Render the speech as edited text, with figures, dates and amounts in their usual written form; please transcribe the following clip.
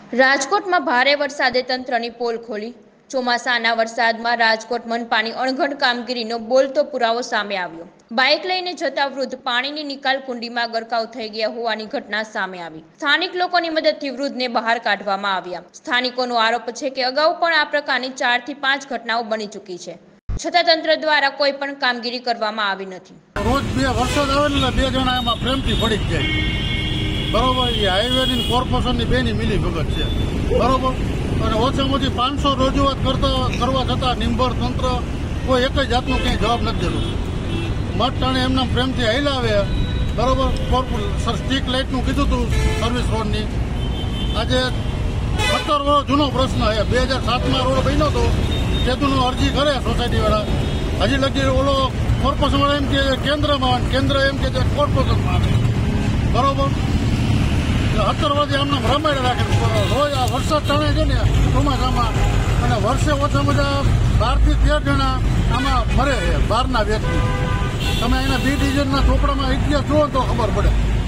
રાજકોટમાં ભારે વરસાદે તંત્રની પોલ ખોલી। ચોમાસાના વરસાદમાં રાજકોટ મનપાની અણઘડ કામગીરીનો બોલતો પુરાવો સામે આવ્યો। બાઇક લઈને જતા વૃદ્ધ પાણીની નિકાલ કુંડીમાં ગરકાવ થઈ ગયા હોવાની ઘટના સામે આવી। સ્થાનિક લોકોની મદદથી વૃદ્ધને બહાર કાઢવામાં આવ્યા। સ્થાનિકોનો આરોપ છે કે અગાઉ પણ આ પ્રકારની 4 થી 5 ઘટનાઓ બની ચૂકી છે, છતાં તંત્ર દ્વારા કોઈ પણ કામગીરી કરવામાં આવી નથી। રોજ બે વરસાદ આવે એટલે બે જણા એમાં પ્રેમથી પડી જ જાય, બરોબર। એ હાઈવેની કોર્પોરેશનની બેની મિલી ભગત છે, બરોબર। અને ઓછામાં ઓછી 500 રજૂઆત કરવા છતાં નિંબર તંત્ર કોઈ એક જ જાતનો ક્યાંય જવાબ નથી દેતું। મત ટાણે એમના પ્રેમથી હલાવે, બરોબર। સ્ટ્રીટ લાઇટનું કીધું હતું સર્વિસ રોડની, આજે 17 વર્ષ જૂનો પ્રશ્ન છે। 2007માં રોડ બન્યો હતો, તેનું અરજી કરે સોસાયટીવાળા, હજી લગી ઓલો કોર્પોરેશનવાળા એમ કે કેન્દ્રમાં, કેન્દ્ર એમ કે કોર્પોરેશનમાં, બરોબર। 17 વર્ષથી આમને રમાડે રાખે। રોજ આ વરસાદ ટાણે છે ને ચોમાસામાં, અને વર્ષે ઓછામાં ઓછા 12 થી 13 જણા આમાં મરે છે, બહારના વ્યક્તિ। તમે એના બી ડિવિઝનના ચોપડામાં ઇતિહાસ જુઓ તો ખબર પડે।